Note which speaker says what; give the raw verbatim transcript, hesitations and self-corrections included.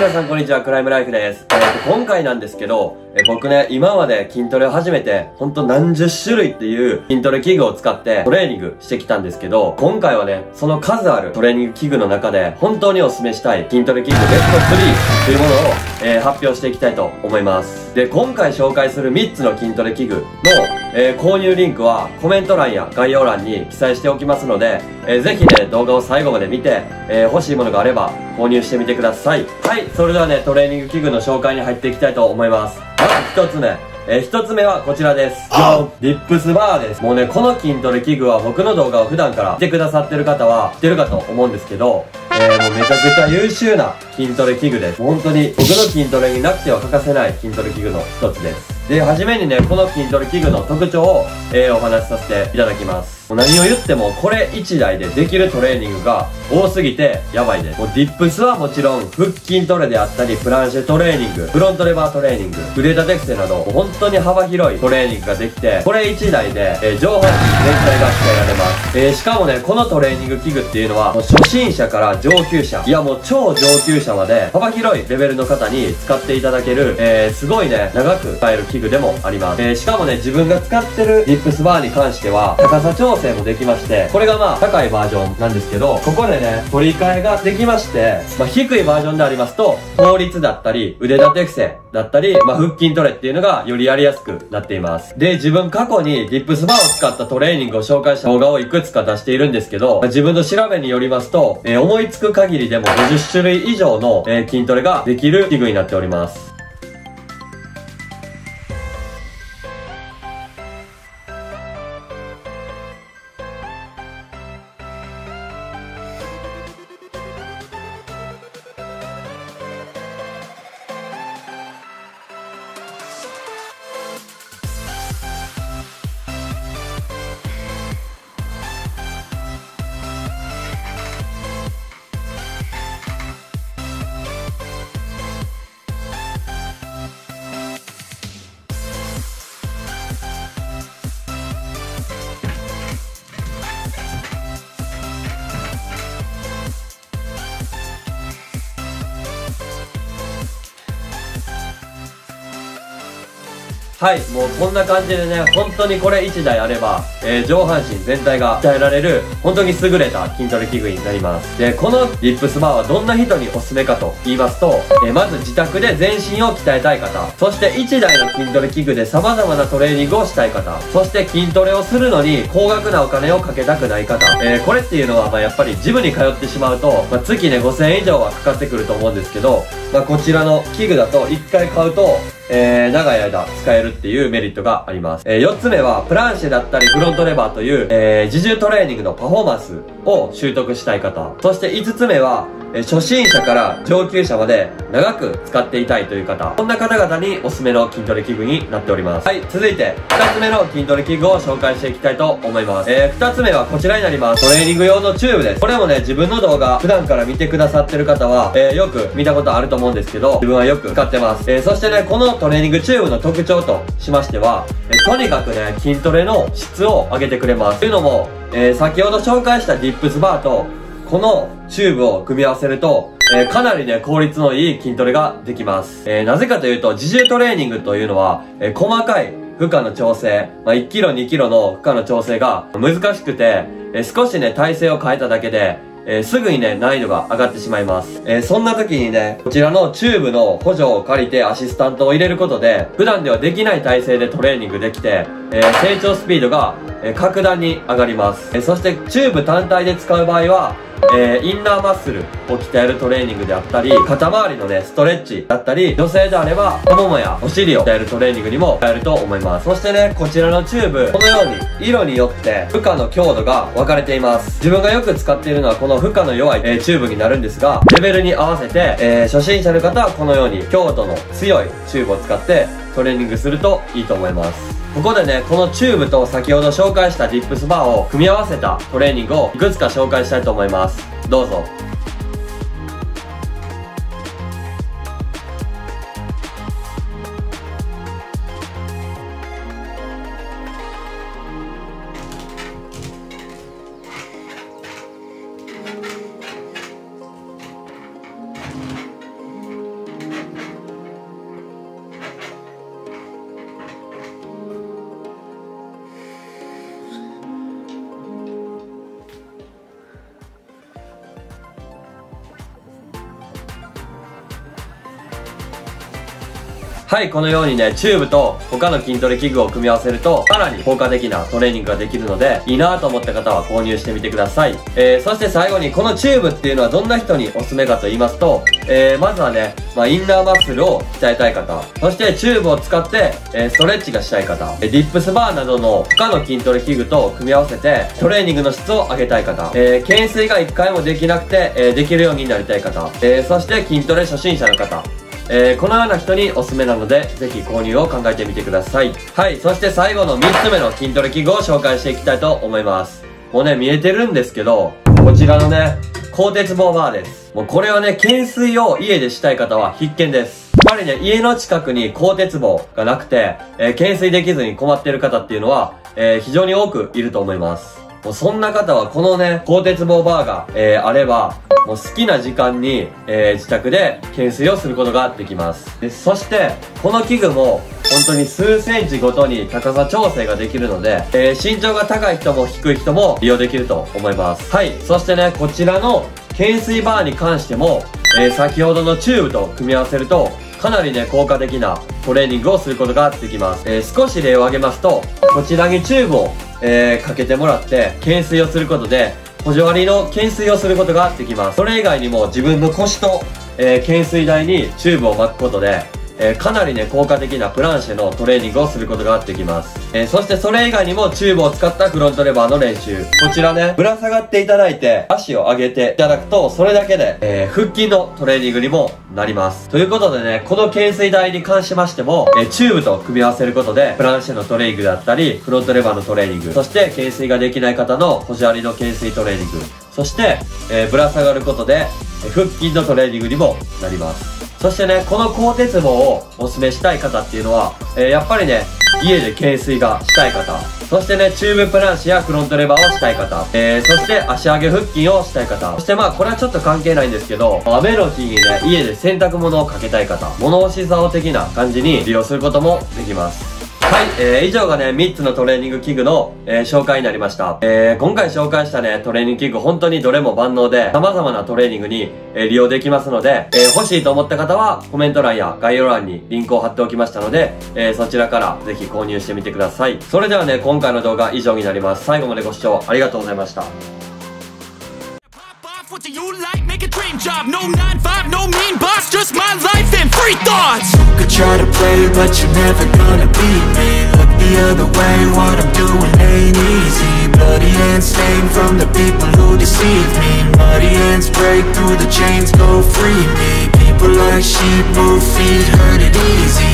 Speaker 1: 皆さんこんにちは、クライムライフです。えーと、今回なんですけど、えー、僕ね、今まで筋トレを始めて、ほんと何十種類っていう筋トレ器具を使ってトレーニングしてきたんですけど、今回はね、その数あるトレーニング器具の中で、本当にお勧めしたい筋トレ器具ベストスリーというものを、えー、発表していきたいと思います。で、今回紹介するみっつの筋トレ器具の、えー、購入リンクはコメント欄や概要欄に記載しておきますので、えー、ぜひね、動画を最後まで見て、えー、欲しいものがあれば購入してみてください。はい、それではね、トレーニング器具の紹介に入っていきたいと思います。まずひとつめ。えー、一つ目はこちらです。じゃん！リップスバーです。もうね、この筋トレ器具は僕の動画を普段から見てくださってる方は知ってるかと思うんですけど、えー、もうめちゃくちゃ優秀な筋トレ器具です。本当に僕の筋トレになくては欠かせない筋トレ器具の一つです。で、はじめにね、この筋トレ器具の特徴を、えー、お話しさせていただきます。もう何を言っても、これいちだいでできるトレーニングが多すぎてやばいです。もうディップスはもちろん、腹筋トレであったり、プランシェトレーニング、フロントレバートレーニング、腕立て伏せなど、もう本当に幅広いトレーニングができて、これいちだいで、えー、上半身全体が鍛えられます。えー、しかもね、このトレーニング器具っていうのは、もう初心者から上級者、いやもう超上級者まで、幅広いレベルの方に使っていただける、えー、すごいね、長く使える器具でもあります。えー、しかもね、自分が使ってるディップスバーに関しては、高さ調整もできまして、これがまあ、高いバージョンなんですけど、ここでね、取り替えができまして、まあ、低いバージョンでありますと、倒立だったり、腕立て伏せだったり、まあ、腹筋トレっていうのがよりやりやすくなっています。で、自分過去にディップスバーを使ったトレーニングを紹介した動画をいくつか出しているんですけど、まあ、自分の調べによりますと、えー、思いつく限りでもごじゅっしゅるい以上の、えー、筋トレができる器具になっております。はい、もうこんな感じでね、本当にこれいちだいあれば、えー、上半身全体が鍛えられる、本当に優れた筋トレ器具になります。で、このリップスバーはどんな人におすすめかと言いますと、えー、まず自宅で全身を鍛えたい方、そしていちだいの筋トレ器具で様々なトレーニングをしたい方、そして筋トレをするのに高額なお金をかけたくない方、えー、これっていうのはまあやっぱりジムに通ってしまうと、まあ、月ねごせんえん以上はかかってくると思うんですけど、まあ、こちらの器具だといっかい買うと、えー、長い間使えるっていうメリットがあります。えー、よっつめは、プランシェだったりフロントレバーという、えー、自重トレーニングのパフォーマンスを習得したい方。そしていつつめは、えー、初心者から上級者まで長く使っていたいという方。こんな方々におすすめの筋トレ器具になっております。はい、続いて、ふたつめの筋トレ器具を紹介していきたいと思います。えー、ふたつめはこちらになります。トレーニング用のチューブです。これもね、自分の動画、普段から見てくださってる方は、えー、よく見たことあると思うんですけど、自分はよく使ってます。えー、そしてね、このトレーニングチューブの特徴としましては、えー、とにかくね、筋トレの質を上げてくれます。というのも、えー、先ほど紹介したディップスバーと、このチューブを組み合わせると、えー、かなりね、効率のいい筋トレができます。えー、なぜかというと、自重トレーニングというのは、えー、細かい負荷の調整、まあ、いちキロ、にキロの負荷の調整が難しくて、えー、少しね、体勢を変えただけで、えー、すぐにね、難易度が上がってしまいます。えー、そんな時にね、こちらのチューブの補助を借りてアシスタントを入れることで、普段ではできない体勢でトレーニングできて、えー、成長スピードが、えー、格段に上がります。えー、そしてチューブ単体で使う場合は、えー、インナーマッスルを鍛えるトレーニングであったり、肩周りのね、ストレッチだったり、女性であれば、太ももやお尻を鍛えるトレーニングにも使えると思います。そしてね、こちらのチューブ、このように、色によって負荷の強度が分かれています。自分がよく使っているのはこの負荷の弱い、えー、チューブになるんですが、レベルに合わせて、えー、初心者の方はこのように、強度の強いチューブを使ってトレーニングするといいと思います。ここでね、このチューブと先ほど紹介したディップスバーを組み合わせたトレーニングをいくつか紹介したいと思います。どうぞ。 はい、このようにね、チューブと他の筋トレ器具を組み合わせると、さらに効果的なトレーニングができるので、いいなと思った方は購入してみてください。えー、そして最後に、このチューブっていうのはどんな人におすすめかと言いますと、えー、まずはね、まあ、インナーマッスルを鍛えたい方、そしてチューブを使って、えー、ストレッチがしたい方、ディップスバーなどの他の筋トレ器具と組み合わせて、トレーニングの質を上げたい方、えー、懸垂が一回もできなくて、えー、できるようになりたい方、えー、そして筋トレ初心者の方、えー、このような人におすすめなので、ぜひ購入を考えてみてください。はい、そして最後のみっつめの筋トレ器具を紹介していきたいと思います。もうね、見えてるんですけど、こちらのね、鋼鉄棒バーです。もうこれはね、懸垂を家でしたい方は必見です。やっぱりね、家の近くに鋼鉄棒がなくて、えー、懸垂できずに困っている方っていうのは、えー、非常に多くいると思います。もうそんな方はこのね、鋼鉄棒バーが、えー、あれば、もう好きな時間に、えー、自宅で懸垂をすることができます。で、そして、この器具も、本当に数センチごとに高さ調整ができるので、えー、身長が高い人も低い人も利用できると思います。はい。そしてね、こちらの懸垂バーに関しても、えー、先ほどのチューブと組み合わせると、かなりね、効果的なトレーニングをすることができます。えー、少し例を挙げますと、こちらにチューブを、えー、かけてもらって、懸垂をすることで、補助割りの懸垂をすることができます。それ以外にも自分の腰と、えー、懸垂台にチューブを巻くことで、えー、かなりね、効果的なプランシェのトレーニングをすることができます。えー、そしてそれ以外にもチューブを使ったフロントレバーの練習。こちらね、ぶら下がっていただいて、足を上げていただくと、それだけで、えー、腹筋のトレーニングにもなります。ということでね、この懸垂台に関しましても、えー、チューブと組み合わせることで、プランシェのトレーニングだったり、フロントレバーのトレーニング、そして懸垂ができない方の補助ありの懸垂トレーニング、そして、えー、ぶら下がることで、えー、腹筋のトレーニングにもなります。そしてね、この鋼鉄棒をおすすめしたい方っていうのは、えー、やっぱりね、家で懸垂がしたい方、そしてね、チューブプランシやフロントレバーをしたい方、えー、そして足上げ腹筋をしたい方、そしてまあ、これはちょっと関係ないんですけど、雨の日にね、家で洗濯物をかけたい方、物干し竿的な感じに利用することもできます。はい、えー、以上がね、みっつのトレーニング器具の、えー、紹介になりました。えー、今回紹介したね、トレーニング器具、本当にどれも万能で、様々なトレーニングに、えー、利用できますので、えー、欲しいと思った方は、コメント欄や概要欄にリンクを貼っておきましたので、えー、そちらからぜひ購入してみてください。それではね、今回の動画以上になります。最後までご視聴ありがとうございました。
Speaker 2: What do you like? Make a dream job. No nine five, no mean boss, just my life and free thoughts. You could try to play, but you're never gonna beat me. Look the other way, what I'm doing ain't easy. Bloody hands stained from the people who deceive me. Muddy hands break through the chains, go free me. People like sheep move feet, hurt it easy.